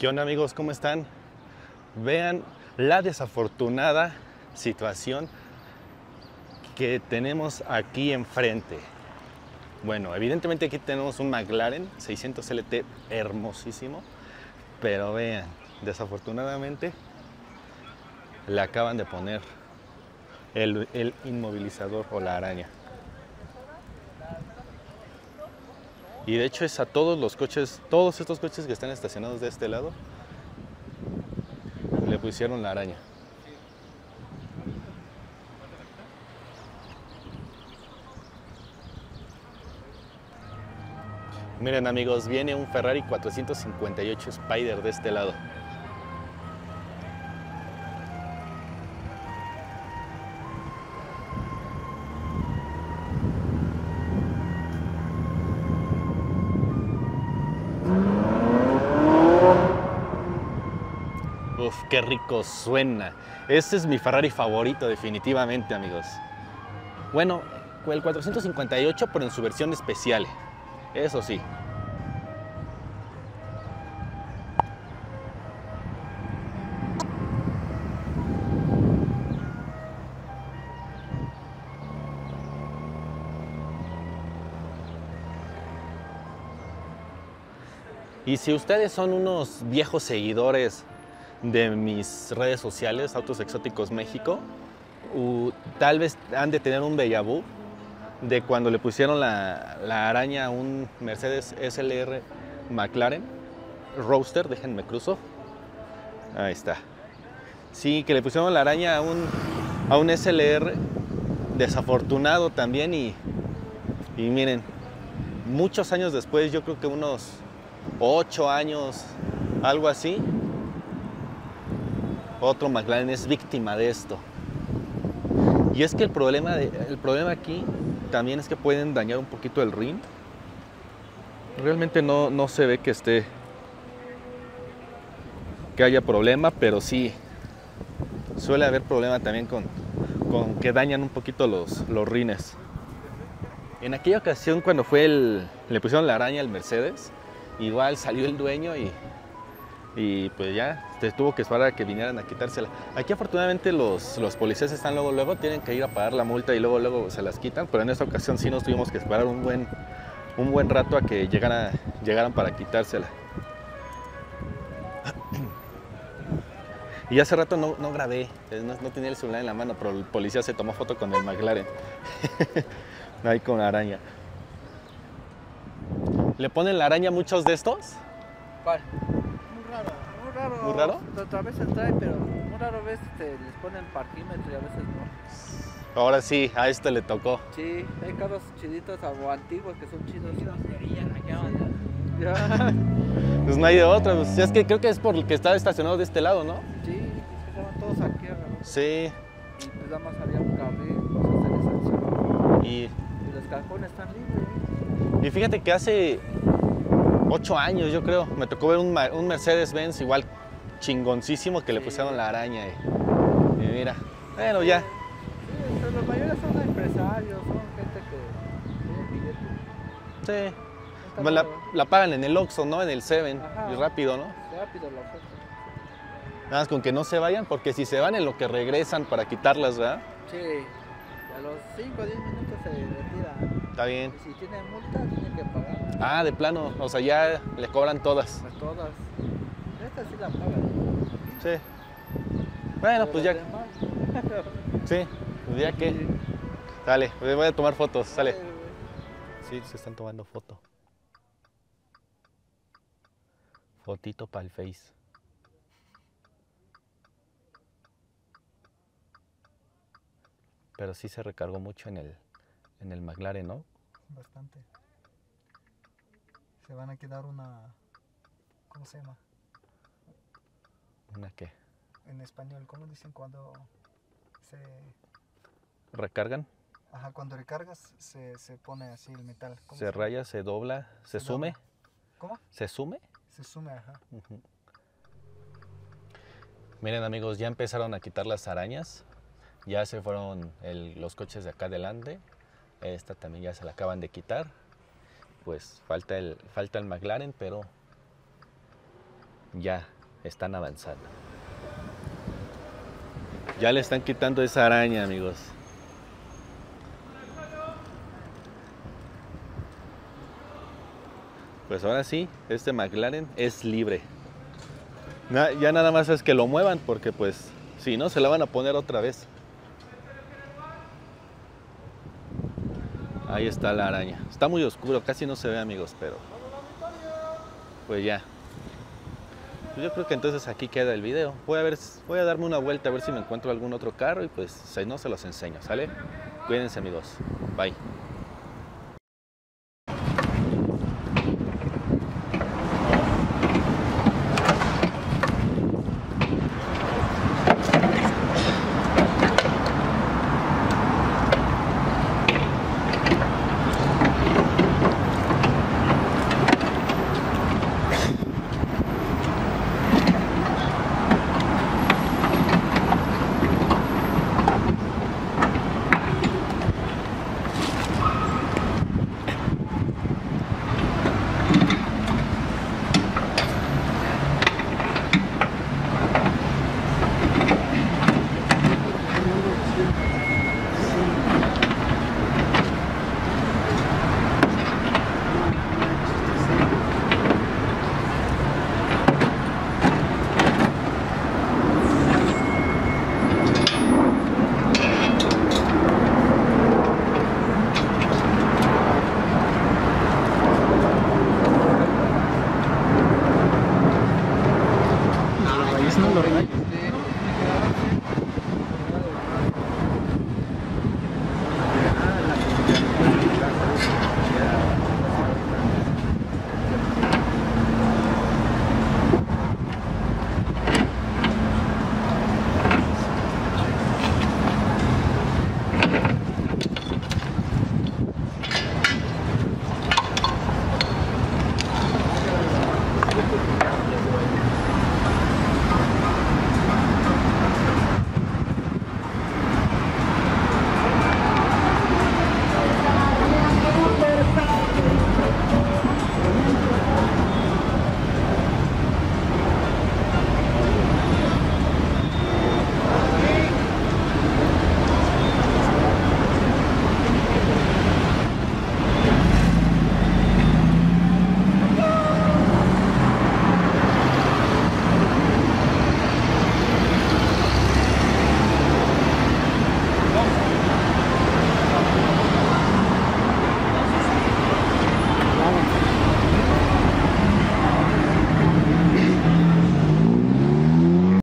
¿Qué onda, amigos? ¿Cómo están? Vean la desafortunada situación que tenemos aquí enfrente. Bueno, evidentemente aquí tenemos un McLaren 600 LT hermosísimo, pero vean, desafortunadamente le acaban de poner el inmovilizador o la araña. Y de hecho es a todos los coches, todos estos coches que están estacionados de este lado, le pusieron la araña. Miren, amigos, viene un Ferrari 458 Spider de este lado. Uf, qué rico suena. Este es mi Ferrari favorito definitivamente, amigos. Bueno, el 458 pero en su versión especial. Eso sí. Y si ustedes son unos viejos seguidores de mis redes sociales, Autos Exóticos México, tal vez han de tener un déjà vu de cuando le pusieron la araña a un Mercedes SLR McLaren Roadster, déjenme cruzo. Ahí está. Sí, que le pusieron la araña a un SLR desafortunado también y miren, muchos años después, yo creo que unos 8 años, algo así, otro McLaren es víctima de esto. Y es que el problema aquí también es que pueden dañar un poquito el rin. Realmente no se ve que haya problema, pero sí suele haber problema también con que dañan un poquito los rines. En aquella ocasión cuando le pusieron la araña al Mercedes, igual salió el dueño y pues ya tuvo que esperar a que vinieran a quitársela. Aquí afortunadamente los policías están luego, tienen que ir a pagar la multa y luego se las quitan, pero en esta ocasión sí nos tuvimos que esperar un buen rato a que llegaran para quitársela. Y hace rato no grabé, no tenía el celular en la mano, pero el policía se tomó foto con el McLaren. Ahí con la araña. ¿Le ponen la araña a muchos de estos? ¿Cuál? Muy raro, muy raro. ¿Muy raro? A veces trae, pero muy raro a veces les ponen parquímetro y a veces no. Ahora sí, a este le tocó. Sí, hay carros chiditos o antiguos que son chidos. Pues no hay de otra, pues es que creo que es por el que está estacionado de este lado, ¿no? Sí, que estaban todos aquí alrededor. Sí. Y pues nada más había un carril, pues se les sancionó. Y los cajones están libres. Y fíjate que hace 8 años, yo creo, me tocó ver un Mercedes-Benz igual chingoncísimo que le pusieron la araña. Y mira, bueno, ya. Sí, pero los mayores son empresarios, son gente que tiene billete. Sí. La pagan en el Oxxo, ¿no? En el Seven. Y rápido, ¿no? Rápido la oferta. Nada más con que no se vayan, porque si se van en lo que regresan para quitarlas, ¿verdad? Sí. A los 5 o 10 minutos se retira. Está bien. Y si tiene multa, tiene que pagar. Ah, de plano. O sea, ya le cobran todas. Todas. Esta sí la pagan. Sí. Bueno, pues ya. Sí, pues ya que. Dale, voy a tomar fotos, sale. Sí, se están tomando foto. Fotito para el Face. Pero sí se recargó mucho en el McLaren, ¿no? Bastante. Se van a quedar una... ¿Cómo se llama? ¿Una qué? En español, ¿cómo dicen cuando se... ¿Recargan? Ajá, cuando recargas se pone así el metal. Se raya, se dobla, se sume. Dobla. ¿Cómo? ¿Se sume? Se sume, ajá. Miren, amigos, ya empezaron a quitar las arañas. Ya se fueron los coches de acá adelante. Esta también ya se la acaban de quitar. Pues falta el McLaren, pero ya están avanzando. Ya le están quitando esa araña, amigos. Pues ahora sí, este McLaren es libre. Ya nada más es que lo muevan porque pues si no se la van a poner otra vez. Ahí está la araña. Está muy oscuro, casi no se ve, amigos, pero pues ya. Pues yo creo que entonces aquí queda el video. Voy a darme una vuelta a ver si me encuentro algún otro carro y pues si no se los enseño, ¿sale? Cuídense, amigos. Bye.